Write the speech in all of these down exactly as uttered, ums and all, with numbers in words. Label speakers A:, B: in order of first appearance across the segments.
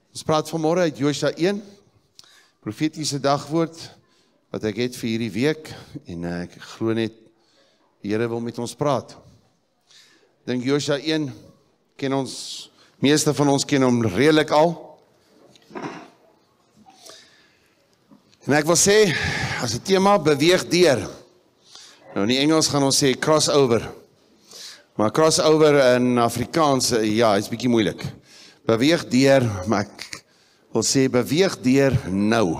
A: Ons praat vanmôre uit Josua een, profetiese dagwoord, wat ek het vir hierdie week, en uh, ek glo net, die Here wil met ons praat. Ek dink Josua een, ken ons, meeste van ons ken hom redelik al. En ek wil sê, as die tema beweeg deur, nou in die Engels gaan ons sê crossover, maar crossover in Afrikaans, ja, is bietjie moeilik. Beweeg deur, maar ek wil sê, beweeg deur nou.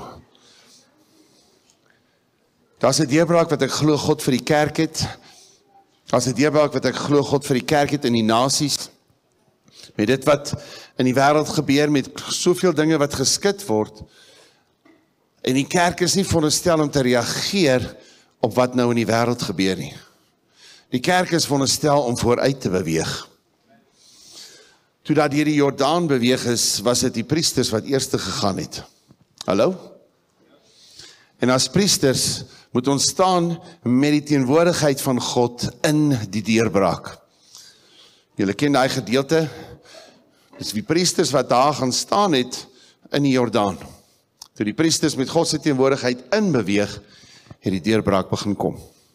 A: Daar is 'n deurbraak wat ek glo God vir die kerk het. Daar is 'n deurbraak wat ek glo God vir die kerk het in die nasies. Met dit wat in die wêreld gebeur, met soveel dinge wat geskit word. En die kerk is nie veronderstel om te reageer op wat nou in die wêreld gebeur nie. Die kerk is veronderstel om vooruit te beweeg. Toe dat deur die Jordaan beweeg is, was dit die priesters wat eerste gegaan het. Hallo? En as priesters moet ons staan met die teenwoordigheid van God in die deurbraak. Julle ken daai gedeelte, dis die priesters wat daar gaan staan het in die Jordaan. Toe die priesters met God se teenwoordigheid inbeweeg, het die deurbraak begin kom.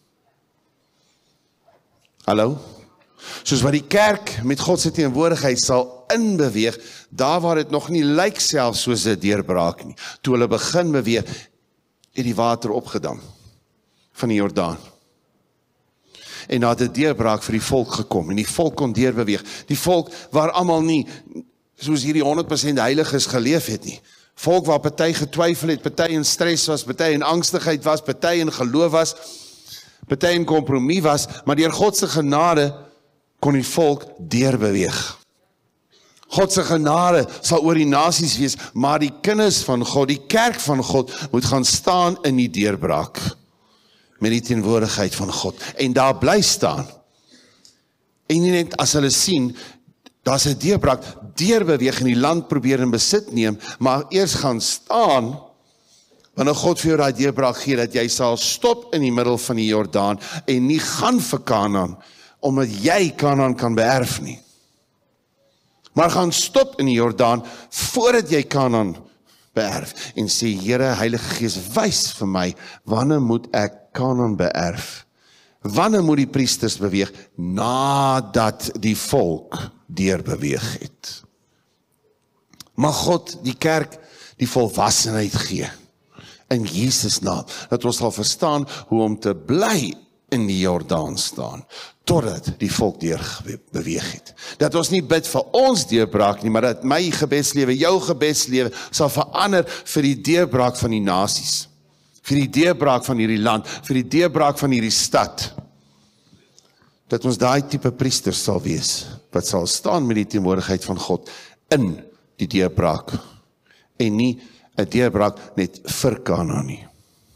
A: Hallo? Soos wat die kerk met God se teenwoordigheid sal inbeweeg, daar waar dit nog nie lyk self soos 'n deurbraak nie. Toe hulle begin beweeg, het die water opgedam van die Jordaan. En daar het 'n deurbraak vir die volk gekom, en die volk kon deurbeweeg. Die volk waar almal nie, soos hierdie honderd persent heiliges geleef het nie. Volk waar party getwyfel het, party in stres was, party in angstigheid was, party in geloof was, party in kompromie was, maar deur God se genade kon die volk deurbeweeg. God se genade sal oor die nasies wees, maar die kinders van God, die kerk van God, moet gaan staan in die deurbraak, met die teenwoordigheid van God, en daar bly staan. En nie net as hulle sien, daar's 'n deurbraak, deurbeweeg en die land probeer in besit neem, maar eers gaan staan, wanneer God vir jou daai deurbraak gee, dat jy sal stop in die middel van die Jordaan, en nie gaan vir Kanaan, omdat jy Kanaan kan beerf nie. Maar gaan stop in die Jordaan, voordat jy Kanaan beerf, en sê, Here, Heilige Gees, wys vir my, wanneer moet ek Kanaan beerf? Wanneer moet die priesters beweeg? Nadat die volk deurbeweeg het. Mag God die kerk die volwassenheid gee, in Jesus naam, dat ons sal verstaan hoe om te bly in die Jordaan staan, totdat die volk deurbeweeg het. Dat ons nie bid vir ons deurbraak nie, maar dat my gebedslewe, jou gebedslewe, sal verander vir die deurbraak van die nasies, vir die deurbraak van hierdie land, vir die deurbraak van hierdie stad. Dat ons daai tipe priesters sal wees, wat sal staan met die teenwoordigheid van God in die deurbraak, en nie 'n deurbraak net vir Kanaan nie.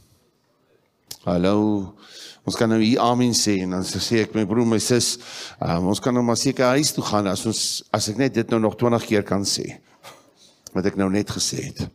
A: Hallo, ons kan nou hier amen sê, en dan sê ek, my broer, my sis, um, ons kan nou maar seker huis toe gaan, as, ons, as ek net dit nou nog twintig keer kan sê, wat ek nou net gesê het.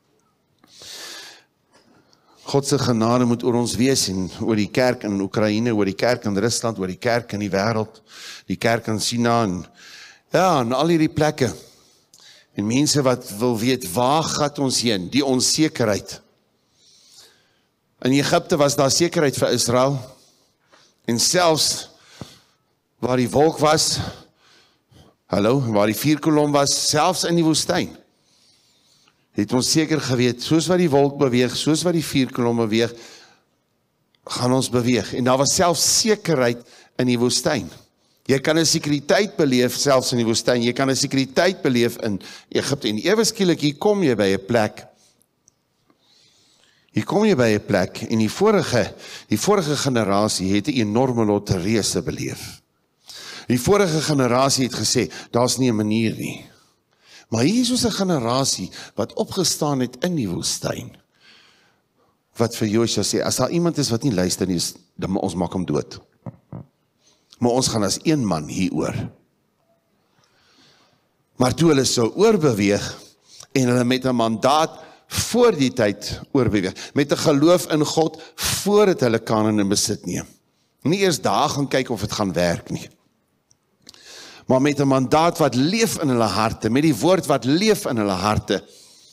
A: God se genade moet oor ons wees, en oor die kerk in Oekraïne, oor die kerk in Rusland, oor die kerk in die wêreld, die kerk in China, en ja, en al hierdie plekke. En mense wat wil weet, waar gaan ons heen? Die onsekerheid. In Egipte was daar sekerheid vir Israel, en selfs waar die wolk was, hallo, waar die vuurkolom was, selfs in die woestyn, het ons seker geweet, soos wat die wolk beweeg, soos wat die vuurkolom beweeg, gaan ons beweeg. En daar was selfs sekerheid in die woestyn. Jy kan 'n sekuriteit beleef selfs in die woestyn, jy kan 'n sekuriteit beleef in Egipte, en ewe skielik hier kom jy by 'n plek, hier kom jy by 'n plek, en die vorige, die vorige generasie het 'n enorme lotterreuse beleef. Die vorige generasie het gesê, daar's nie 'n manier nie. Maar hier is ons 'n generasie wat opgestaan het in die woestyn, wat vir Josua sê, as daar iemand is wat nie luister nie, dan ons maak hom dood. Maar ons gaan as een man hieroor. Maar toe hulle so oorbeweeg, en hulle met 'n mandaat voor die tyd oorbeweeg, met 'n geloof in God, voordat hulle Kanaan in besit neem. Nie eers daar gaan kyk of dit gaan werk nie. maar met 'n mandaat wat leef in hulle harte, met die woord wat leef in hulle harte.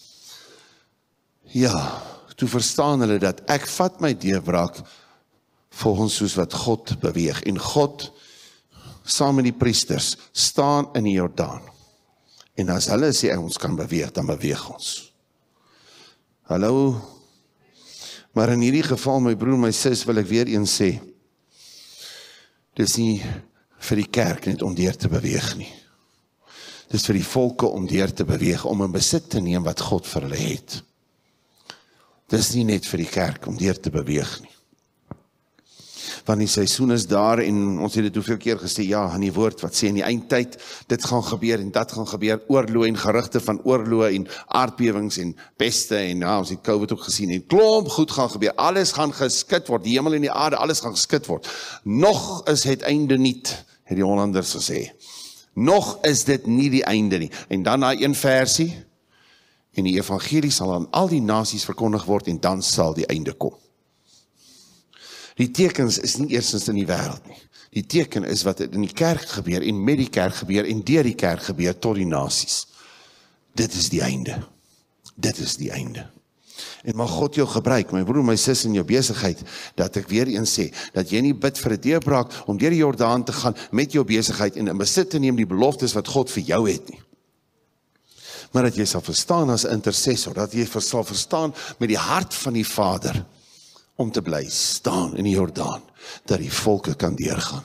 A: Ja, toe verstaan hulle dat ek vat my deurbraak volgens soos wat God beweeg. En God, saam met die priesters, staan in die Jordaan. En as hulle sê ons kan beweeg, dan beweeg ons. Hallo? Maar in hierdie geval, my broer, my sis, wil ek weer eens sê, dis nie vir die kerk net om deur te beweeg nie. Dis vir die volke om deur te beweeg, om in besit te neem wat God vir hulle het. Dis nie net vir die kerk om deur te beweeg nie. Want die seisoen is daar en ons het dit hoeveel keer gesê, ja, in die woord wat sê in die eindtyd, dit gaan gebeur en dat gaan gebeur, oorloë en gerugte van oorloë en aardbewings en peste en ja, ons het COVID ook gesien en klomp goed gaan gebeur, alles gaan geskit word, die hemel en die aarde, alles gaan geskit word. Nog is het einde niet, het die Hollanders gesê. Nog is dit nie die einde nie. En dan na een versie, en die evangelie sal aan al die nasies verkondig word en dan sal die einde kom. Die tekens is nie eerstens in die wêreld nie. Die teken is wat in die kerk gebeur en met die kerk gebeur en deur die kerk gebeur tot die nasies. Dit is die einde. Dit is die einde. En mag God jou gebruik, my broer, my sis in jou besigheid, dat ek weer eens sê, dat jy nie bid vir 'n deurbraak om deur die Jordaan te gaan met jou besigheid en in besit te neem die beloftes wat God vir jou het nie. Maar dat jy sal verstaan as intercessor, dat jy sal verstaan met die hart van die Vader, om te bly staan in die Jordaan, dat die volke kan deurgaan.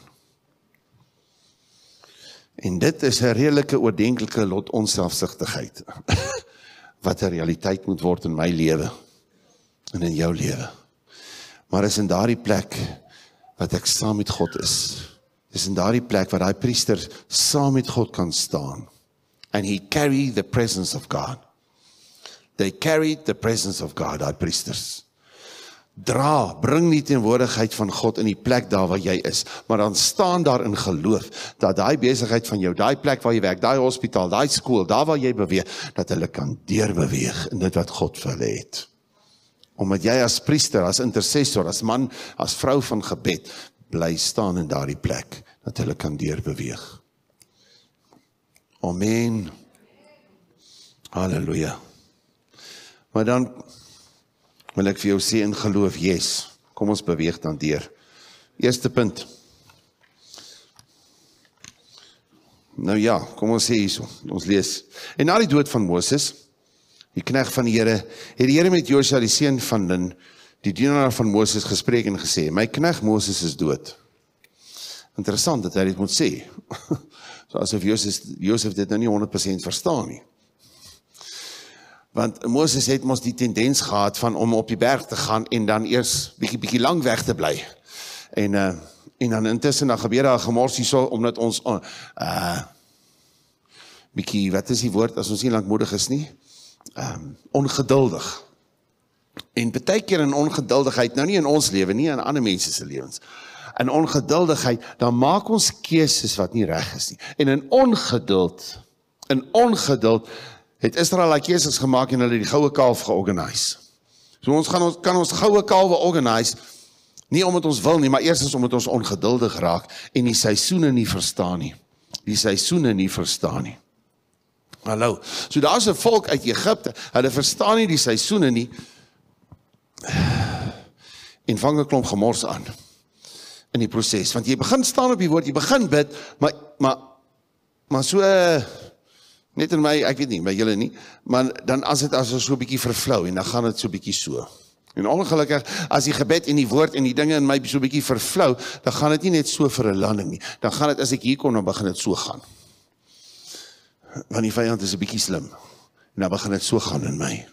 A: En dit is 'n redelike oordentlike lot onselfsugtigheid, wat 'n realiteit moet word in my lewe, en in jou lewe. Maar is in daardie plek, wat ek saam met God is, is in daardie plek, waar die priester saam met God kan staan, and he carried the presence of God. They carried the presence of God, die priesters. Dra, bring die teenwoordigheid van God in die plek daar waar jy is, maar dan staan daar in geloof, dat die besigheid van jou, die plek waar jy werk, die hospitaal, die skool, daar waar jy beweeg, dat hulle kan deurbeweeg in dit wat God vir hulle het. Omdat jy as priester, as intercessor, as man, as vrou van gebed, bly staan in daardie plek, dat hulle kan deurbeweeg. Amen. Halleluja. Maar dan wil ek vir jou sê in geloof, yes, kom ons beweeg dan deur. Eerste punt. Nou ja, kom ons sê hierso, ons lees. En na die dood van Moses, die knegt van die Here, het die Here met Josua die seun van Nun, die dienaar van Moses, gespreek en gesê, my knegt Moses is dood. Interessant dat hy dit moet sê. So asof Josef, Josef dit nou nie honderd persent verstaan nie. Want Moses het mos die tendens gehad van om op die berg te gaan en dan eers bietjie bietjie lang weg te bly. En uh, en dan intussen dan gebeur daar gemors hierso omdat ons uh bietjie, wat is die woord as ons nie lankmoedig is nie? Um, ongeduldig. En baie keer in ongeduldigheid, nou nie in ons lewe nie, in ander mense se lewens. In ongeduldigheid, dan maak ons keuses wat nie reg is nie. En in ongeduld, in ongeduld het Israel die keuses gemaak en hulle die goue kalf georganiseer. So ons, gaan, ons kan ons goue kalwe organise, nie omdat ons wil nie, maar eerstens omdat ons ongeduldig raak en die seisoene nie verstaan nie. Die seisoene nie verstaan nie. Hallo, so daar is 'n volk uit Egipte, hulle verstaan nie die seisoene nie, en vang 'n klomp gemors aan, in die proses, want jy begin staan op die woord, jy begin bid, maar, maar, maar so, net in my, ek weet nie, by julle nie, maar dan as het as so 'n bietjie vervlou, en dan gaan het so 'n bietjie so. En ongelukkig, as die gebed en die woord en die dinge in my so 'n bietjie vervlou, dan gaan het nie net so vir 'n landing nie, dan gaan het, as ek hier kom, dan begin het so gaan. Want die vyand is 'n bietjie slim, en dan begin het so gaan in my.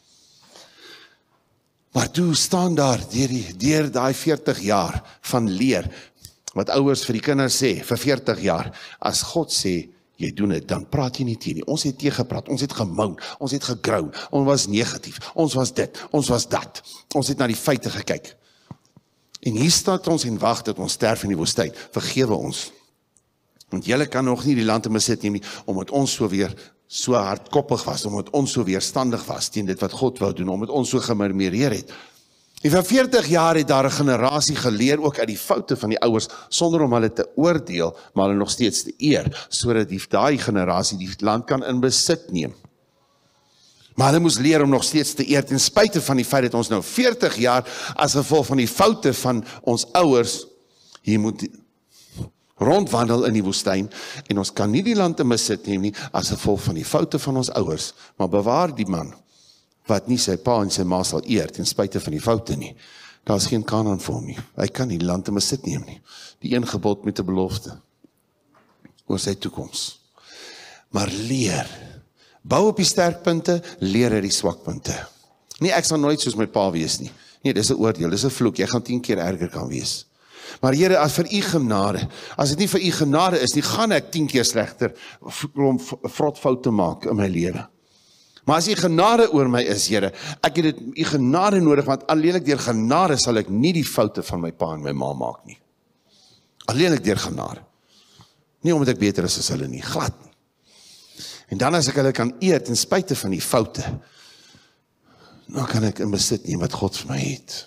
A: Maar toe staan daar, deur die, deur daai veertig jaar van leer, wat ouers vir die kinders sê, vir veertig jaar, as God sê, jy doen dit, dan praat jy nie teen nie. Ons het teëgepraat, ons het gemoun, ons het gegrou, ons was negatief, ons was dit, ons was dat. Ons het na die feite gekyk. En hier staat ons en wag dat ons sterf in die woestyn. Vergewe ons. Want julle kan nog nie die land in besit neem nie, omdat ons so weer so hardkoppig was, omdat ons so weerstandig was teen dit wat God wou doen, omdat ons so gemurmureer het. En vir veertig jaar het daar 'n generasie geleer ook uit die foute van die ouers, sonder om hulle te oordeel, maar hulle nog steeds te eer, sodat die daai generasie die land kan in besit neem. Maar hulle moes leer om nog steeds te eer, ten spyte van die feit dat ons nou veertig jaar, as gevolg van die foute van ons ouers, hier moet rondwandel in die woestyn, en ons kan nie die land in besit neem nie, as gevolg van die foute van ons ouers, maar bewaar die man, wat nie sy pa en sy ma sal eer, ten spyte van die foute nie. Daar is geen Kanaan vir hom nie. Hy kan nie die land in besit neem nie. Die een gebod met 'n belofte oor sy toekoms. Maar leer, bou op die sterkpunte, leer uit die swakpunte. Nee, ek sal nooit soos my pa wees nie. Nee, dis 'n oordeel, dis 'n vloek, jy gaan tien keer erger kan wees. Maar Here, as vir u genade, as dit nie vir u genade is nie, gaan ek tien keer slegter om vrot foute maak in my lewe. Maar as u genade oor my is, Here, ek het dit u genade nodig, want alleenlik deur genade sal ek nie die foute van my pa en my ma maak nie. Alleenlik deur genade. Nie omdat ek beter is as hulle nie, glad nie. En dan as ek hulle kan eer ten spyte van die foute, dan kan ek in besit neem wat God vir my het.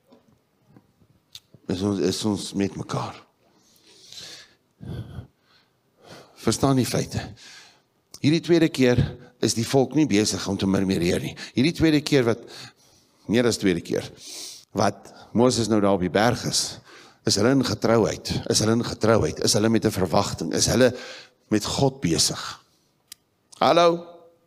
A: Is ons, is ons met mekaar. Verstaan die feite. Hierdie tweede keer is die volk nie besig om te murmureer nie. Hierdie tweede keer wat, meer as tweede keer, wat Moses nou daar op die berg is, is hulle in getrouheid, is hulle in getrouheid, is hulle met 'n verwagting, is hulle met God besig. Hallo?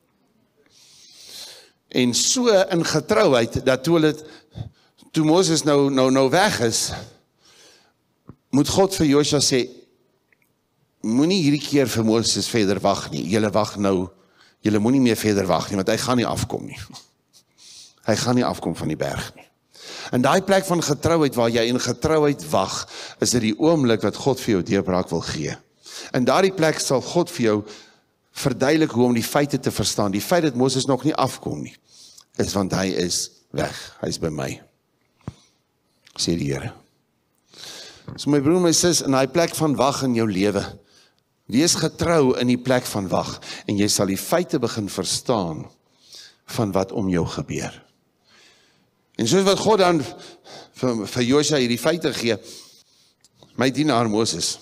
A: En so in getrouheid, dat toe hulle, toe Moses nou, nou, nou weg is, moet God vir Josua sê, moenie hierdie keer vir Moses verder wag nie, julle wag nou, julle moenie meer verder wag nie, want hy gaan nie afkom nie. Hy gaan nie afkom van die berg nie. En daai plek van getrouheid, waar jy in getrouheid wag, is dit die oomblik wat God vir jou deurbraak wil gee. En daardie plek sal God vir jou verduidelik hoe om die feite te verstaan. Die feit dat Moses nog nie afkom nie, is want hy is weg, hy is by my, sê die Here. So my broer, my sis, in die plek van wag in jou lewe, wees getrou in die plek van wag, en jy sal die feite begin verstaan, van wat om jou gebeur. En soos wat God dan, vir, vir Josua hierdie feite gee, my dienaar Moses,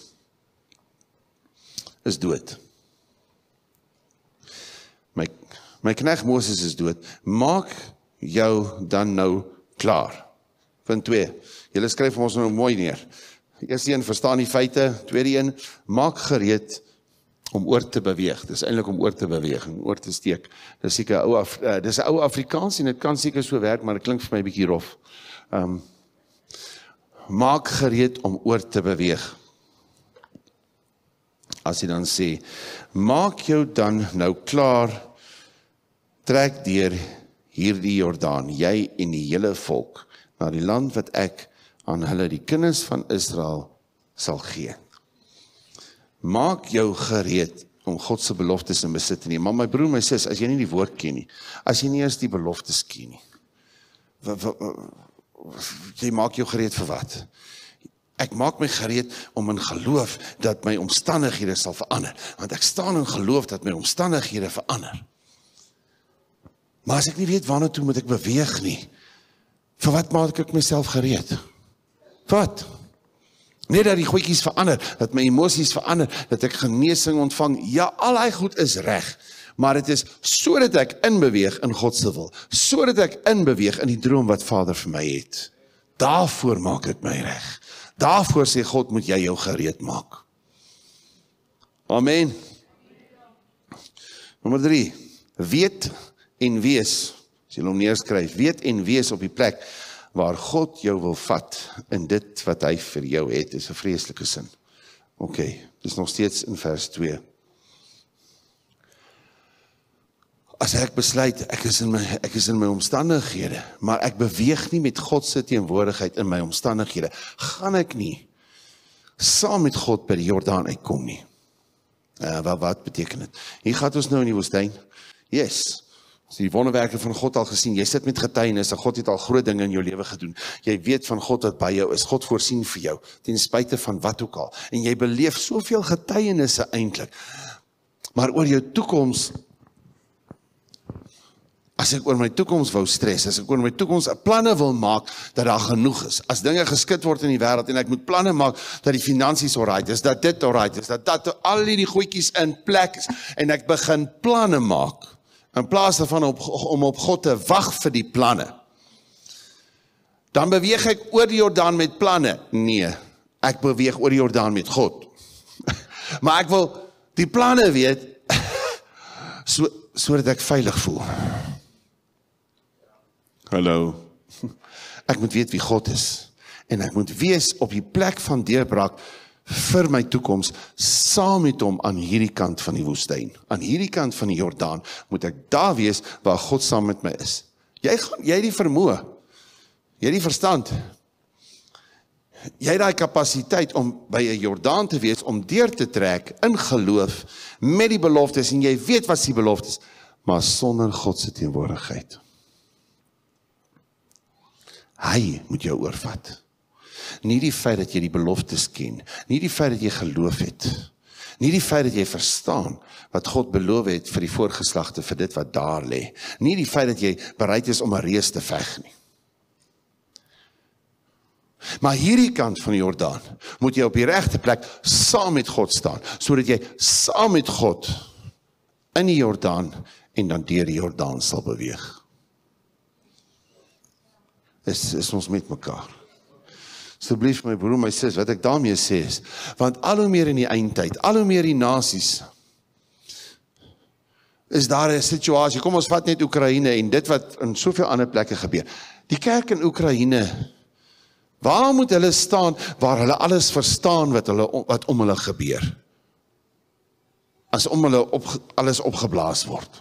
A: is dood. My, my knegt Moses is dood, maak jou dan nou klaar. Punt twee, julle skryf ons nou mooi neer. Eerste een, verstaan die feite. Tweede een, maak gereed om oor te beweeg. Dis eintlik om oor te beweeg, en oor te steek. Dis seker ou, uh, dis 'n ou Afrikaans, en dit kan seker so werk, maar dit klink vir my 'n bietjie rof. Um, maak gereed om oor te beweeg. As jy dan sê, maak jou dan nou klaar, trek deur hierdie Jordaan, jy en die hele volk, na die land wat ek aan hulle, die kinders van Israel, sal gee. Maak jou gereed om God se beloftes in besit te neem. Maar my broer, my sis, as jy nie die woord ken nie, as jy nie eens die beloftes ken nie, jy maak jou gereed vir wat? Ek maak my gereed om in geloof dat my omstandighede sal verander, want ek staan in geloof dat my omstandighede verander. Maar as ek nie weet waarna toe moet ek beweeg nie, vir wat maak ek myself gereed? Wat? Net dat die goedjies verander, dat my emosies verander, dat ek genesing ontvang, ja, al die goed is reg, maar het is so dat ek inbeweeg in God se wil, so dat ek inbeweeg in die droom wat Vader vir my het. Daarvoor maak ek my reg. Daarvoor sê God, moet jy jou gereed maak. Amen. Nommer drie, weet en wees, as jy hom neerskryf, weet en wees op die plek, waar God jou wil vat, in dit wat hy vir jou het, is 'n vreeslike sin. Ok, dis nog steeds in vers twee. As ek besluit, ek is in my, ek is in my omstandighede, maar ek beweeg nie met God se teenwoordigheid in my omstandighede, gaan ek nie saam met God by die Jordaan uitkom nie. Uh, wat, wat beteken dit? Hier gaat ons nou in die woestyn. Yes, as jy die wonderwerke van God al gesien, jy sit met getuienis, en God het al groot dinge in jou lewe gedoen. Jy weet van God wat by jou is, God voorsien vir jou, ten spyte van wat ook al. En jy beleef soveel getuienisse eintlik. Maar oor jou toekoms, As ek oor my toekoms wou stres, as ek oor my toekoms planne wil maak, dat daar genoeg is. As dinge geskit word in die wêreld, en ek moet planne maak, dat die finansies alright is, dat dit alright is, dat dat al die goedjies in plek is, en ek begin planne maak, in plaas daarvan op, om op God te wag vir die planne. Dan beweeg ek oor die Jordaan met planne. Nee, ek beweeg oor die Jordaan met God. Maar ek wil die planne weet, so, sodat ek veilig voel. Hallo. Ek moet weet wie God is. En ek moet wees op die plek van deurbraak vir my toekoms, saam met hom aan hierdie kant van die woestyn. Aan hierdie kant van die Jordaan moet ek daar wees waar God saam met my is. Jy gaan, jy het die vermoë. Jy het die verstand. Jy het die kapasiteit om by 'n Jordaan te wees, om deur te trek in geloof met die beloftes, en jy weet wat die beloftes, maar sonder God se teenwoordigheid. Hy moet jou oorvat. Nie die feit dat jy die beloftes ken, nie die feit dat jy geloof het, nie die feit dat jy verstaan wat God beloof het vir die voorgeslagte, vir dit wat daar lê, nie die feit dat jy bereid is om 'n reus te veg nie. Maar hierdie kant van die Jordaan, moet jy op die regte plek saam met God staan, sodat jy saam met God in die Jordaan en dan deur die Jordaan sal beweeg. Is, is ons met mekaar. Asseblief my broer, my sis, wat ek daarmee sê is, want al hoe meer in die eindtyd, al hoe meer die nasies, is daar 'n situasie, kom ons vat net Oekraïne en dit wat in soveel ander plekke gebeur. Die kerk in Oekraïne, waar moet hulle staan, waar hulle alles verstaan wat, hulle, wat om hulle gebeur? As om hulle op, alles opgeblaas word.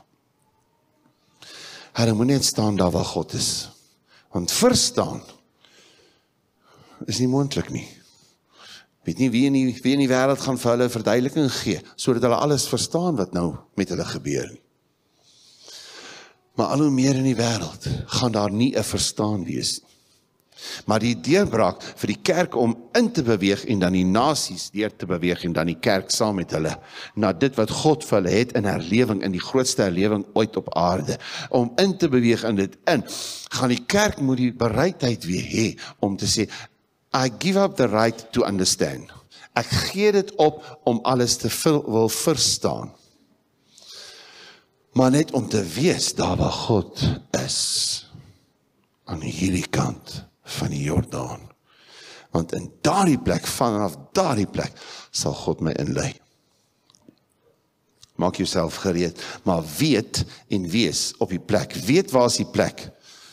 A: Hulle moet net staan daar waar God is. Want verstaan is nie moontlik nie. Weet nie wie in die, wie in die wêreld gaan vir hulle verduideliking gee, sodat hulle alles verstaan wat nou met hulle gebeur nie. Maar al hoe meer in die wêreld gaan daar nie 'n verstaan wees nie. Maar die deurbraak vir die kerk om in te beweeg en dan die nasies deur te beweeg en dan die kerk saam met hulle na dit wat God vir hulle het in herlewing, in die grootste herlewing ooit op aarde, om in te beweeg in dit in, gaan die kerk moet die bereidheid weer hê om te sê, I give up the right to understand. Ek gee dit op om alles te vil, wil verstaan. Maar net om te wees daar waar God is, aan hierdie kant van die Jordaan. Want in daardie plek, vanaf daardie plek, sal God my inlei. Maak jouself gereed, maar weet en wees op die plek. Weet waar is die plek?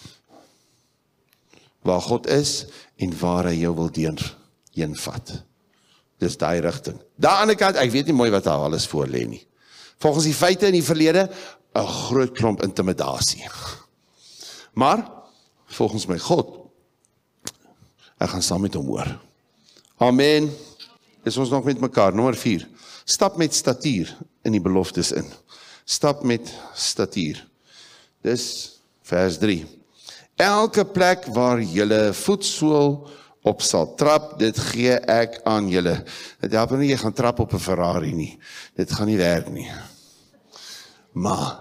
A: Waar God is en waar hy jou wil deur heen vat. Dis daai rigting. Daar aan die kant, ek weet nie mooi wat daar alles voor lê nie. Volgens die feite in die verlede, 'n groot klomp intimidasie. Maar, volgens my God, ek gaan saam met hom hoor. Amen. Is ons nog met mekaar? Nommer vier. Stap met statuur in die beloftes in. Stap met statuur. Dis vers drie. Elke plek waar julle voetsool op sal trap, dit gee ek aan julle. Dit help nie, jy gaan trap op 'n Ferrari nie. Dit gaan nie werk nie. Maar,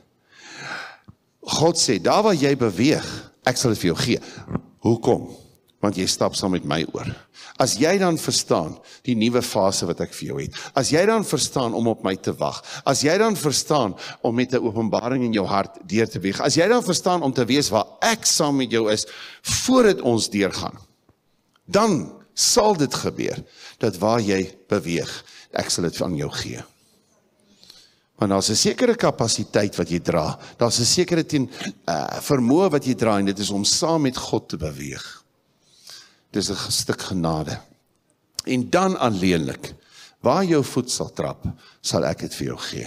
A: God sê, daar waar jy beweeg, ek sal dit vir jou gee. Hoekom? Want jy stap saam met my oor. As jy dan verstaan, die nuwe fase wat ek vir jou het, as jy dan verstaan om op my te wag, as jy dan verstaan om met 'n openbaring in jou hart deur te weeg, as jy dan verstaan om te weet waar ek saam met jou is, voordat ons deurgaan, dan sal dit gebeur, dat waar jy beweeg, ek sal dit aan jou gee. Want daar's 'n sekere kapasiteit wat jy dra, daar's 'n sekere teen, uh, vermoë wat jy dra, en dit is om saam met God te beweeg. Dis 'n stuk genade. En dan alleenlik, waar jou voet sal trap, sal ek dit vir jou gee.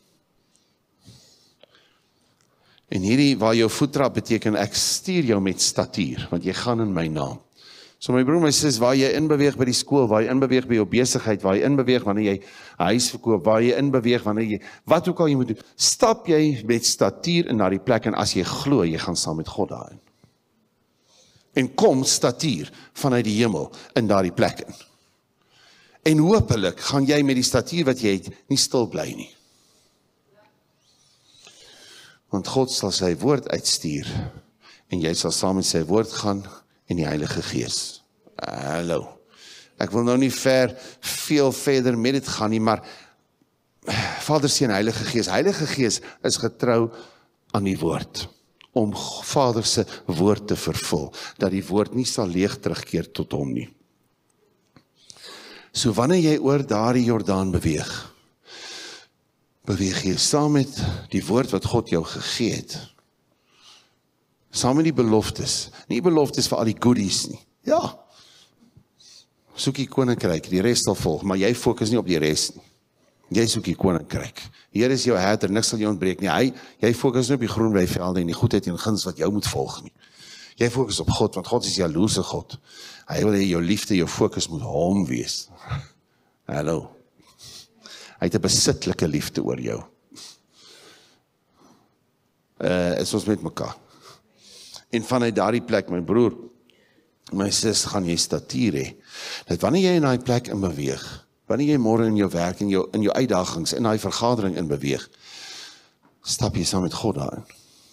A: En hierdie, waar jou voet trap, beteken ek stuur jou met statuur, want jy gaan in my naam. So my broer, my sis, waar jy inbeweeg by die skool, waar jy inbeweeg by jou besigheid, waar jy inbeweeg wanneer jy 'n huis verkoop, waar jy inbeweeg wanneer jy, wat ook al jy moet doen, stap jy met statuur in na die plek, en as jy glo, jy gaan saam met God daarin. En kom statuur vanuit die hemel in daardie plek in. En hopelik gaan jy met die statuur wat jy het, nie stil bly nie. Want God sal sy woord uitstuur, en jy sal saam met sy woord gaan, en die Heilige Gees. Hallo. Ek wil nou nie ver, veel verder met dit gaan nie, maar Vader, Seun, Heilige Gees, Heilige Gees is getrou aan die woord, om Vader se woord te vervul, dat die woord nie sal leeg terugkeer tot hom nie. So wanneer jy oor daardie Jordaan beweeg, beweeg jy saam met die woord wat God jou gegee het, saam met die beloftes, nie beloftes vir al die goodies nie, ja, soek die koninkryk, die res sal volg, maar jy fokus nie op die res nie. Jy soek die koninkryk. Hier is jou herder, niks sal jou ontbreek nie. Hy, jy fokus nie op die groen weivelde en die goedheid en guns wat jou moet volg nie. Jy fokus op God, want God is jaloerse God. Hy wil hê jou liefde, jou fokus moet hom wees. Hallo. Hy het 'n besitlike liefde oor jou. Uh, is ons met mekaar. En vanuit daardie plek, my broer, my sis, gaan jy statuur hê. Dat wanneer jy in daai plek in beweeg, wanneer jy môre in jou werk, in jou, in jou uitdagings, in daai vergadering in beweeg, stap jy saam met God daarin.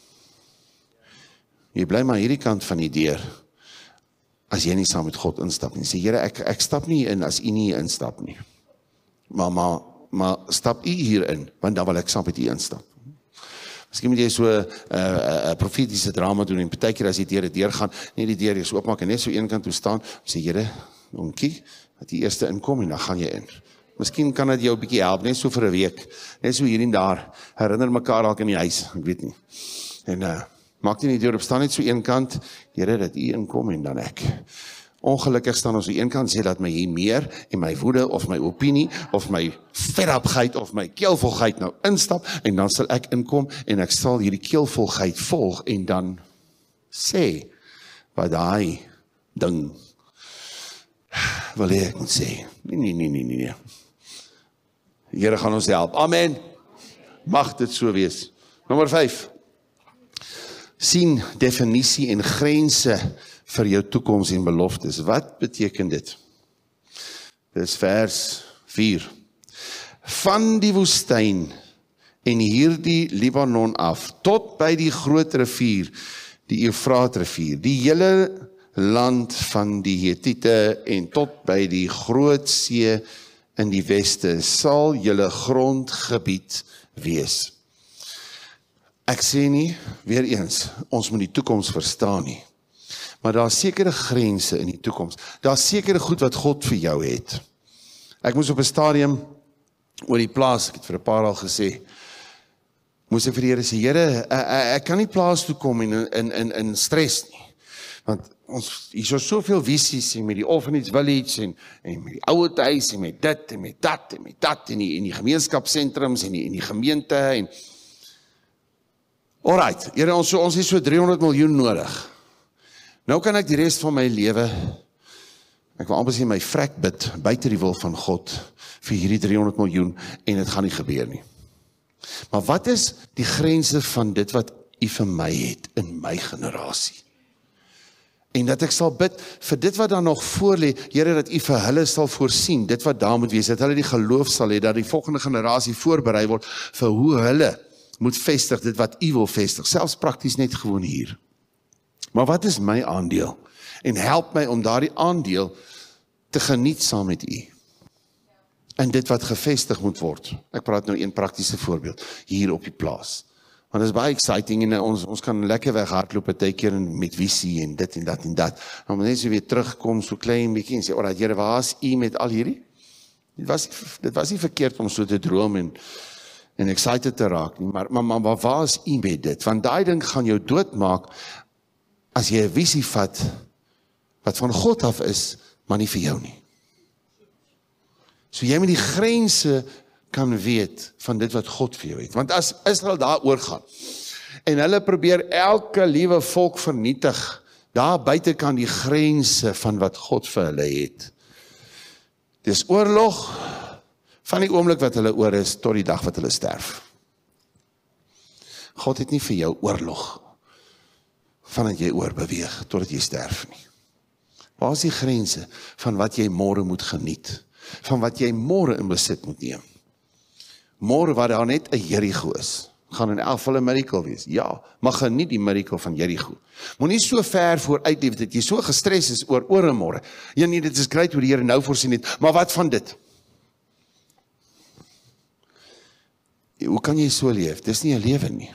A: Jy bly maar hierdie kant van die deur, as jy nie saam met God instap nie. Sê, Here, ek, ek stap nie in, as U nie instap nie. Maar, maar, maar stap U hier in, want dan wil ek saam met U instap. Miskien moet jy so 'n uh, uh, profetiese drama doen, en partykeer as jy deur die deur gaan, net die deur is oopmaak, en net so een kant toe staan, sê, Here, donkie, dat die eerste inkom, en dan gaan jy in. Miskien kan dit jou 'n bietjie help, net so vir 'n week, net so hier en daar, herinner mekaar dalk in die huis, ek weet nie. En uh, maak nie die deur op, staan net so een kant, Here, dat U inkom, en dan ek. Ongelukkig staan ons aan een kant, sê dat my hier meer, en my woede, of my opinie, of my verapgheid, of my keelvolgheid nou instap, en dan sal ek inkom, en ek sal hierdie keelvolgheid volg, en dan sê, wat daai ding, wil hê ek moet sê, nee, nee, nee, nee, nee, Here gaan ons help, amen, mag dit so wees. Nommer vyf, sien definisie en grense vir jou toekoms en beloftes. Wat beteken dit? Dis vers vier. Van die woestyn en hierdie Libanon af, tot by die groot rivier, die Eufraatrivier, die hele land van die Hetiete en tot by die groot see in die weste, sal julle grondgebied wees. Ek sê nie, weer eens, ons moet die toekoms verstaan nie. Maar daar is sekere grense in die toekoms. Daar is sekere goed wat God vir jou het. Ek moes op 'n stadium oor die plaas, ek het vir 'n paar al gesê, moes ek vir die Here sê, Here, ek kan nie plaas toe kom in, in, in, in stress nie. Want ons, hier is soveel visies, en met die orphanage village, en, en met die ouer huis, en met dit, en met dat, en met dat, en die, en die gemeenskapssentrums, en die, en die gemeente, en alright, Here, ons, ons het so driehonderd miljoen nodig. Nou kan ek die rest van my lewe, ek wil amper sê my vrek bid, buite die wil van God, vir hierdie driehonderd miljoen, en dit gaan nie gebeur nie. Maar wat is die grense van dit wat U vir my het, in my generasie? En dat ek sal bid, vir dit wat dan nog voor lê, Here, dat U vir hulle sal voorsien, dit wat daar moet wees, dat hulle die geloof sal hê, dat die volgende generasie voorberei word, vir hoe hulle moet vestig, dit wat U wil vestig, selfs prakties net gewoon hier. Maar wat is my aandeel? En help my om daardie aandeel te geniet saam met U. En dit wat gevestig moet word. Ek praat nou een praktiese voorbeeld, hier op die plaas. Want dit is baie exciting, en ons, ons kan lekker weg hardloop, partykeer met visie, en dit en dat en dat. Dan moet net so weer terugkom, so klein bietjie, en sê, alright, Here, waar is U met al hierdie? Dit was, dit was nie verkeerd om so te droom, en, en excited te raak nie, maar, maar, maar, maar waar is U met dit? Want daai ding gaan jou doodmaak, as jy 'n visie vat, wat van God af is, maar nie vir jou nie. So jy moet die grense kan weet, van dit wat God vir jou het. Want as Israel daar oorgaan, en hulle probeer elke liewe volk vernietig, daar buite kan die grense van wat God vir hulle het. Dis oorlog, van die oomblik wat hulle oor is, tot die dag wat hulle sterf. God het nie vir jou oorlog, vandat jy oorbeweeg, totdat jy sterf nie. Waar is die grense van wat jy môre moet geniet? Van wat jy môre in besit moet neem? Môre waar daar net 'n Jerigo is, gaan in elk geval 'n miracle wees. Ja, maar geniet die miracle van Jericho. Moenie so ver vooruit leef dat jy so gestres is oor oor en môre. Ja nee, dit is great hoe die Here nou voorsien het, maar wat van dit? Hoe kan jy so leef? Dis nie 'n lewe nie.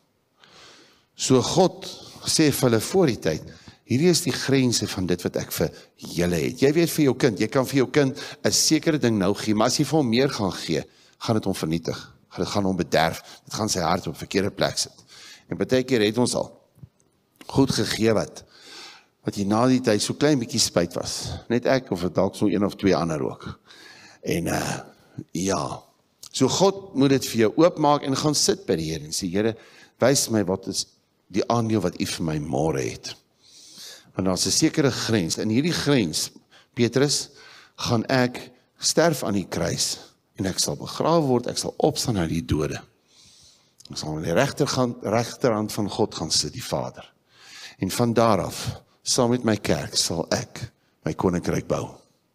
A: So God sê vir hulle voor die tyd, hierdie is die grense van dit wat ek vir julle het. Jy weet vir jou kind, jy kan vir jou kind 'n sekere ding nou gee, maar as jy vir hom meer gaan gee, gaan dit hom vernietig. Dit gaan hom bederf. Dit gaan sy hart op verkeerde plek sit. En baie keer het ons al goed gegee wat wat jy na die tyd so klein bietjie spyt was. Net ek of dalk so een of twee ander ook. En uh, ja, so God moet dit vir jou oopmaak en gaan sit by die Here en sê, Here, wys my wat is die aandeel wat U vir my môre het. Want daar's 'n sekere grens. In hierdie grens, Petrus, gaan ek sterf aan die kruis en ek sal begrawe word, ek sal opstaan uit die dode. Ek sal aan die regterkant, regterhand van God gaan sit, die Vader. En van daar af, saam met my kerk, sal ek my koninkryk bou.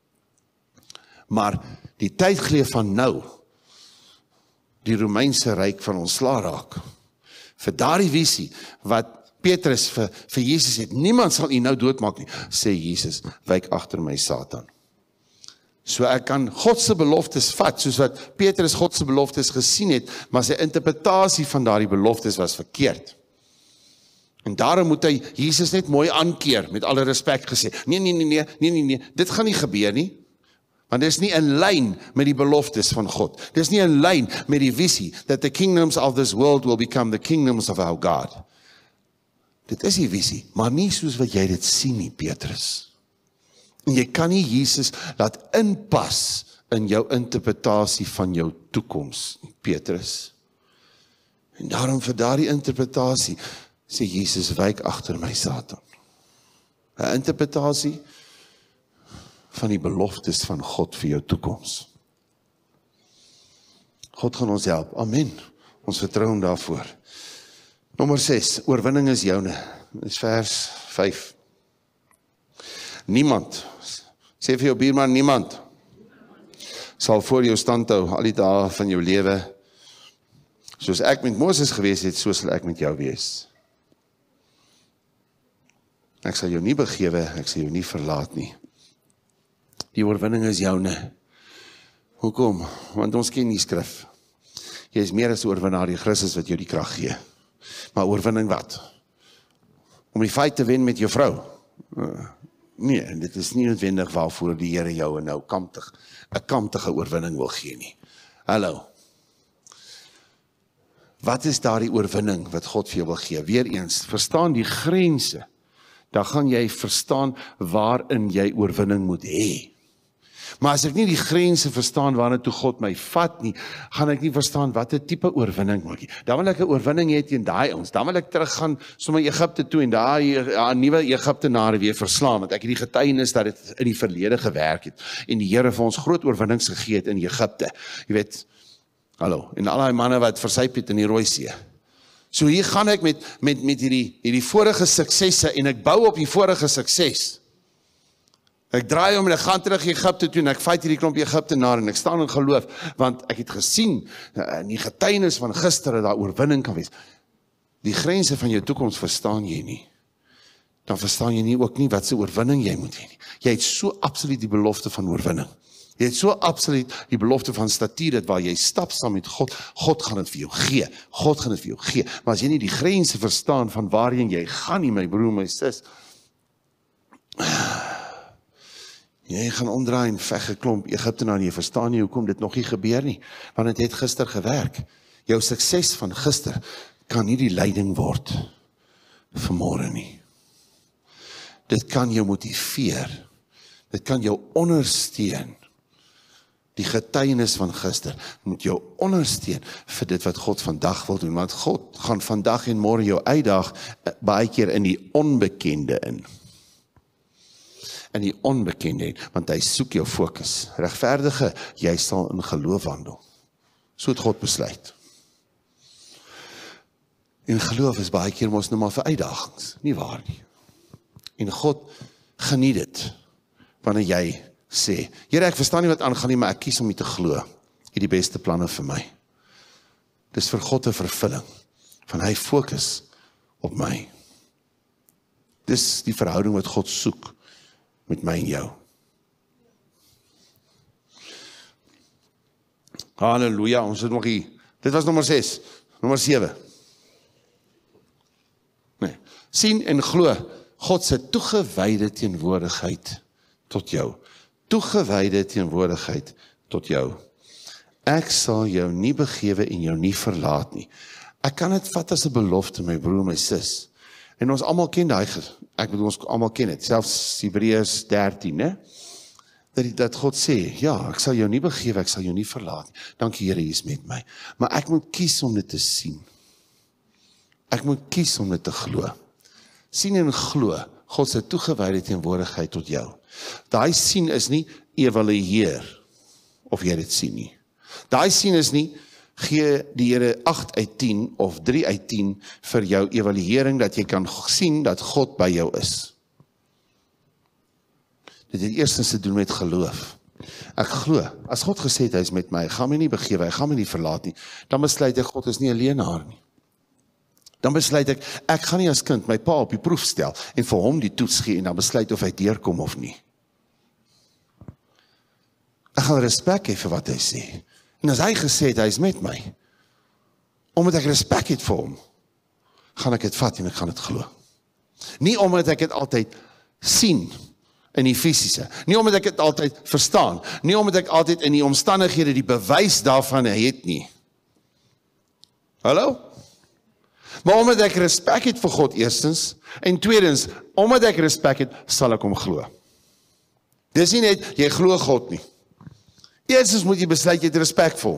A: Maar die tyd geleef van nou, die Romeinse ryk van ontslae raak, vir daardie visie, wat Petrus vir, vir Jesus het, niemand sal U nou doodmaak nie, sê Jesus, wyk agter my Satan. So ek kan God se beloftes vat, soos wat Petrus God se beloftes gesien het, maar sy interpretasie van daardie beloftes was verkeerd. En daarom moet hy Jesus net mooi aankeer, met alle respek gesê, nee, nee, nee, nee, nee, nee, nee, dit gaan nie gebeur nie, want dit is nie in lyn met die beloftes van God. Dit is nie in lyn met die visie, that the kingdoms of this world will become the kingdoms of our God. Dit is die visie, maar nie soos wat jy dit sien nie, Petrus. En jy kan nie Jesus laat inpas in jou interpretasie van jou toekoms, Petrus. En daarom vir daardie interpretasie sê Jesus, wyk agter my Satan. 'n Interpretasie van die beloftes van God vir jou toekoms. God gaan ons help. Amen. Ons vertrou hom daarvoor. Nommer ses, oorwinning is joune. Dis vers vyf. Niemand, sê vir jou buurman, niemand sal voor jou stand hou al die dae van jou lewe. Soos ek met Moses gewees het, so sal ek met jou wees. Ek sal jou nie begewe, ek sal jou nie verlaat nie. Die oorwinning is joune. Hoekom? Want ons ken die skrif. Jy is meer as 'n oorwinnaar, die Christus wat jou die krag gee. Maar oorwinning wat? Om die fight te wen met jou vrou? Uh, nee, dit is nie noodwendig waarvoor die Here jou nou kamptig, 'n kamptige oorwinning wil gee nie. Hallo. Wat is daardie oorwinning wat God vir jou wil gee? Weereens, verstaan die grense. Dan gaan jy verstaan waarin jy oorwinning moet hê. Maar as ek nie die grense verstaan waarna toe God my vat nie, gaan ek nie verstaan wat 'n tipe oorwinning moet hê. Dan wil ek 'n oorwinning hê teen daai ons. Dan wil ek teruggaan sommer Egipte toe en daai ja, nuwe Egiptenare weer verslaan, want ek het die getuienis dat dit in die verlede gewerk het en die Here vir ons groot oorwinnings gegee het in Egipte. Jy weet, hallo, en al daai manne wat versuip het in die Rooi See. So hier gaan ek met met met hierdie hierdie vorige suksesse en ek bou op die vorige sukses. Ek draai om en ek gaan terug Egipte toe en ek fight hierdie klomp Egiptenare en ek staan in geloof, want ek het gesien in die getuienis van gister dat daar oorwinning kan wees. Die grense van jou toekoms verstaan jy nie. Dan verstaan jy nie ook nie wat se oorwinning jy moet hê nie. Jy het so absoluut die belofte van oorwinning. Jy het so absoluut die belofte van statuur, dat waar jy stap saam met God, God gaan dit vir jou gee. God gaan dit vir jou gee. Maar as jy nie die grense verstaan van waarheen jy gaan nie, my broer, my sis, jy gaan omdraai en veg 'n klomp Egiptenare, jy verstaan nie hoekom dit nog nie gebeur nie, want dit het gister gewerk. Jou sukses van gister kan nie die leiding word vir môre nie. Dit kan jou motiveer. Dit kan jou ondersteun. Die getuienis van gister moet jou ondersteun vir dit wat God vandag wil doen, want God gaan vandag en môre jou uitdaag baie keer in die onbekende in. In die onbekende in, want hy soek jou fokus. Regverdige, jy sal in geloof wandel. So het God besluit. En geloof is baie keer mos nou maar vir uitdagings, nie waar nie. En God geniet dit, wanneer jy sê, Here, ek verstaan nie wat aangaan nie, maar ek kies om nie te glo. Jy het die beste planne vir my. dis vir God 'n vervulling, van hy fokus op my. Dis die verhouding wat God soek, met my en jou. Halleluja, ons het nog hier, dit was nommer ses, nommer sewe. Nee, sien en glo, God se toegewyde teenwoordigheid tot jou. Toegewyde teenwoordigheid tot jou. Ek sal jou nie begewe en jou nie verlaat nie. Ek kan dit vat as 'n belofte, my broer, my sis. En ons almal ken daai, ek bedoel ons almal ken dit, selfs Hebreërs dertien, né? Dat, dat God sê, ja, ek sal jou nie begewe, ek sal jou nie verlaat nie. Dankie Here, U is met my. Maar ek moet kies om dit te sien. Ek moet kies om dit te glo. Sien en glo, God se toegewyde teenwoordigheid tot jou. Daai sien is nie evalueer of jy dit sien nie. Daai sien is nie gee die Here agt uit tien of drie uit tien vir jou evaluering dat jy kan sien dat God by jou is. Dit het eerstens te doen met geloof. Ek glo, as God gesê het hy is met my, hy gaan my nie begewe, hy gaan my nie verlaat nie, dan besluit ek God is nie 'n leienaar nie. Dan besluit ek, ek gaan nie as kind my pa op die proef stel en vir hom die toets gee en dan besluit of hy deurkom of nie. Ek gaan respek hê vir wat hy sê. En as hy gesê het, hy is met my, omdat ek respek het vir hom, gaan ek dit vat en ek gaan dit glo. Nie omdat ek dit altyd sien in die fisiese, nie omdat ek dit altyd verstaan, nie omdat ek altyd in die omstandighede die bewys daarvan het nie. Hallo? Maar omdat ek respek het vir God eerstens, en tweedens, omdat ek respek het, sal ek hom glo. Dis nie net, jy glo God nie. Eerstens moet jy besluit, jy het respek vir hom.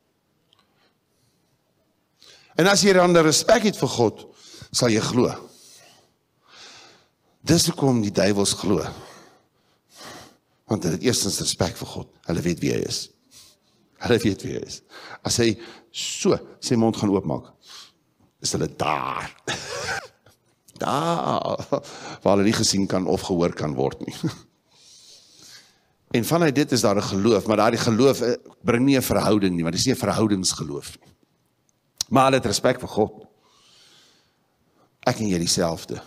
A: En as jy dan respek het vir God, sal jy glo. Dis hoekom die duiwels glo. Want hulle het eerstens respek vir God. Hulle weet wie hy is. Hulle weet wie hy is. As hy so sy mond gaan oopmaak, is hulle daar. Daar, waar hulle nie gesien kan of gehoor kan word nie. En vanuit dit is daar 'n geloof, maar daardie geloof bring nie 'n verhouding nie, want dit is nie 'n verhoudingsgeloof nie. Maar hulle het respek vir God. Ek en jy dieselfde.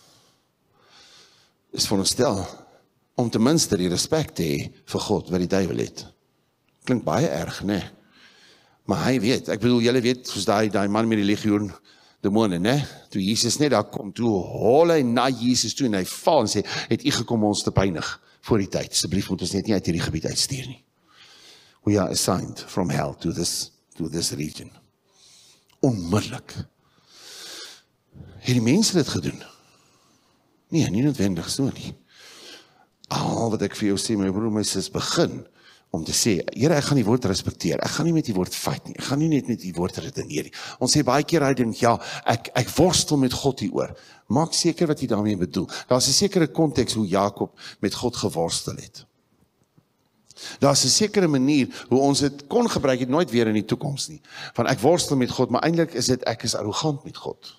A: Is veronderstel om ten minste die respek te hê vir God wat die duiwel het. Klink baie erg, né? Nee. Maar hy weet, ek bedoel, julle weet, soos daai daai man met die legioen demone, né? Toe Jesus net daar kom, toe hol hy na Jesus toe en hy val en sê, het u gekom ons te pynig voor die tyd. Asseblief moet ons net nie uit hierdie gebied uitstuur nie. We are assigned from hell to this, to this region. Onmiddellik. Het die mense dit gedoen? Nee, nie noodwendig so nie. Al wat ek vir jou sê, my broer, my sis, begin om te sê, Here, ek gaan die woord respekteer, ek gaan nie met die woord fight nie, ek gaan nie net met die woord redeneer nie. Ons sê baie keer, hy dink, ja, ek, ek worstel met God hieroor. Maak seker wat jy daarmee bedoel. Daar is 'n sekere konteks hoe Jakob met God geworstel het. Daar is 'n sekere manier hoe ons dit kon gebruik het, nooit weer in die toekoms nie. Van ek worstel met God, maar eintlik is dit, ek is arrogant met God.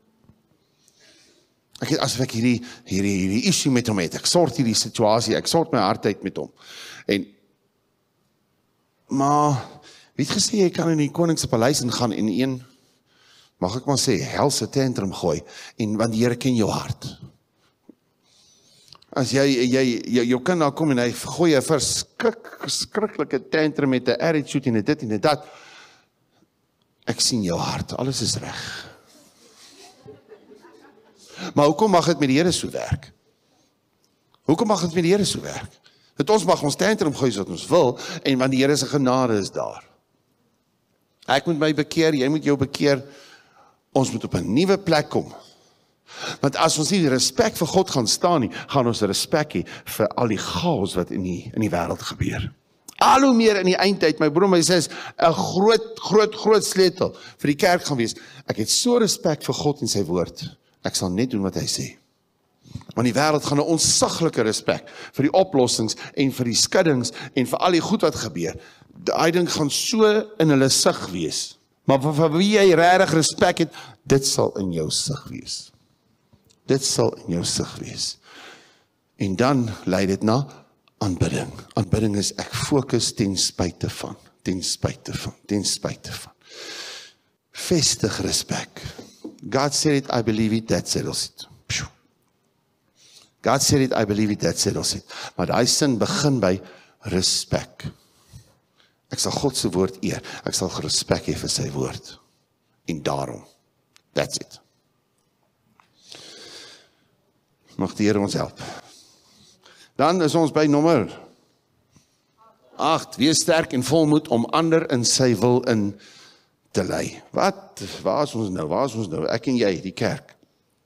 A: Ek het asof ek hierdie, hierdie, hierdie issue met hom het, ek sort hierdie situasie, ek sort my hart uit met hom. En, maar, wie het gesê, jy kan in die koningse paleis ingaan en een, mag ek maar sê, helse tantrum gooi, en want die Here ken jou hart. As jy, jy, jy jou kind daar kom en hy gooi 'n verskrik, skrikkelike tantrum met 'n attitude en dit en dat, ek sien jou hart, alles is reg. Maar hoekom mag dit met die Here so werk? Hoekom mag dit met die Here so werk? Dat ons mag ons tantrum gooi wat ons wil, en want die Here se genade is daar. Ek moet my bekeer, jy moet jou bekeer, ons moet op 'n nuwe plek kom. Want as ons nie die respek vir God gaan staan nie, gaan ons respek hê vir al die chaos wat in die, in die wêreld gebeur. Al hoe meer in die eindtyd, my broer, my sis, 'n groot, groot, groot sleutel vir die kerk gaan wees. Ek het so respek vir God en sy woord. Ek sal net doen wat hy sê. Want die wêreld gaan 'n onsaglike respek vir die oplossings en vir die skuddings en vir al die goed wat gebeur. Daai ding gaan so in hulle sig wees. Maar vir, vir wie jy regtig respek het, dit sal in jou sig wees. Dit sal in jou sig wees. En dan lei dit na aanbidding. Aanbidding is ek fokus ten spyte van, ten spyte van, ten spyte van. Vestig respek. God said it, I believe it, that settles it. Phew. God said it, I believe it, that settles it. Maar die sin begin by respek. Ek sal God se woord eer. Ek sal respek hê vir sy woord. En daarom. That's it. Mag die Here ons help. Dan is ons by nommer agt. Wees sterk en volmoed om ander in sy wil in te lei. Wat? Waar is ons nou? Waar is ons nou? Ek en jy, die kerk.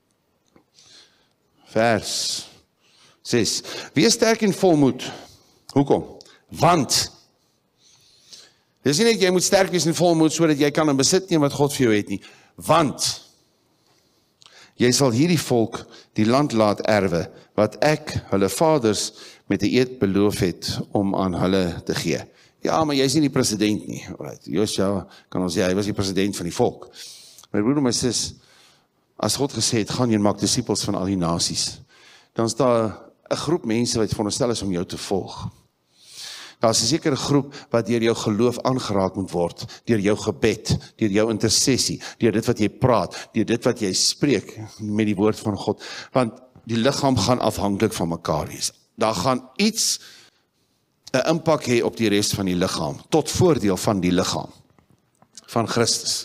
A: Vers ses. Wees sterk en volmoed. Hoekom? Want dis nie net jy moet sterk wees en volmoed sodat jy kan in besit neem wat God vir jou het nie. Want jy sal hierdie volk die land laat erwe wat ek hulle vaders met 'n eed beloof het om aan hulle te gee. Ja, maar jy is nie die president nie. Alright, Josua kan ons sê hy was die president van die volk. My broer en my sis, as God gesê het, gaan jy maak disippels van al die nasies, dan is daar 'n groep mense wat veronderstel is om jou te volg. Daar is 'n sekere groep wat deur jou geloof aangeraak moet word, deur jou gebed, deur jou intersessie, deur dit wat jy praat, deur dit wat jy spreek met die woord van God, want die liggaam gaan afhanklik van mekaar wees. Daar gaan iets 'n impak hê op die res van die liggaam, tot voordeel van die liggaam, van Christus.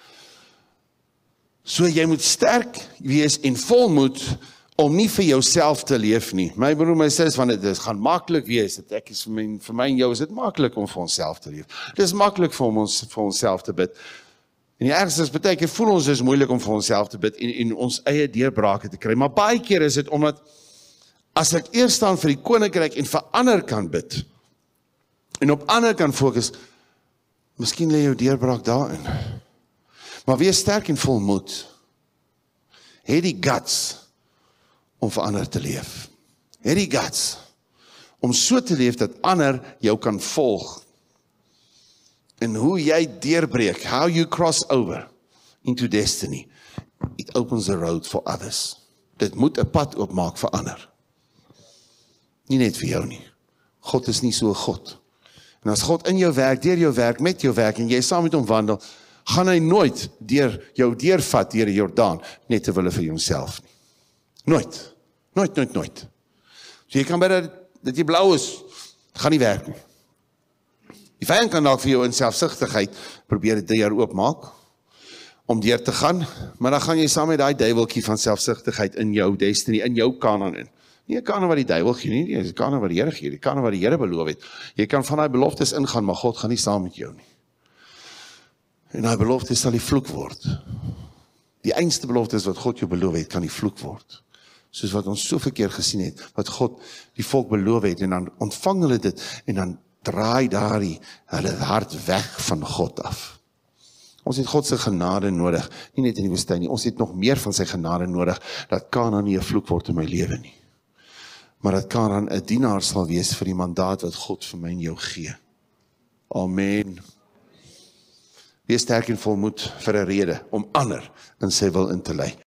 A: So jy moet sterk wees en volmoed om nie vir jouself te leef nie. My broer, my sis, want dit gaan maklik wees, dit ek is vir my, vir my en jou is dit maklik om vir onsself te leef. Dit is maklik vir ons vir onsself te bid. En die ergste is, baie keer voel ons is moeilik om vir onsself te bid en, en ons eie deurbrake te kry, maar baie keer is dit omdat as ek eers staan vir die koninkryk en vir ander kan bid en op ander kan fokus, miskien lê jou deurbraak daarin. Maar wees sterk en volmoed. Hê die guts om vir ander te leef. Hê die guts om so te leef dat ander jou kan volg. En hoe jy deurbreek, how you cross over into destiny, it opens the road for others. Dit moet 'n pad oopmaak vir ander. Nie net vir jou nie. God is nie so 'n God. En as God in jou werk, deur jou werk, met jou werk, en jy saam met hom wandel, gaan hy nooit deur jou deurvat deur die Jordaan, net te wille vir jouself nie. Nooit. Nooit, nooit, nooit. So jy kan by dat, dat jy blou is, het gaan nie werk nie. Die vyand kan dalk vir jou in selfsugtigheid probeer dit deur oopmaak, om deur te gaan, maar dan gaan jy saam met daai duiweltjie van selfsugtigheid in jou destiny, in jou Kanaan in. Nie 'n Kanaan wat die duiwel gee nie, nie 'n Kanaan wat die Here gee, die Kanaan wat die Here beloof het. Jy kan van daai beloftes ingaan, maar God gaan nie saam met jou nie. En daai beloftes sal die vloek word. Die einste beloftes wat God jou beloof het, kan die vloek word. Soos wat ons soveel keer gesien het, wat God die volk beloof het, en dan ontvang hulle dit, en dan draai daardie hulle hart weg van God af. Ons het God se genade nodig, nie net in die woestyn nie, ons het nog meer van sy genade nodig, dat Kanaan nie 'n vloek word in my lewe nie. Maar dat Kanaan 'n dienaar sal wees vir die mandaat wat God vir my en jou gee. Amen. Wees sterk en volmoed vir 'n rede, om ander in sy wil in te lei.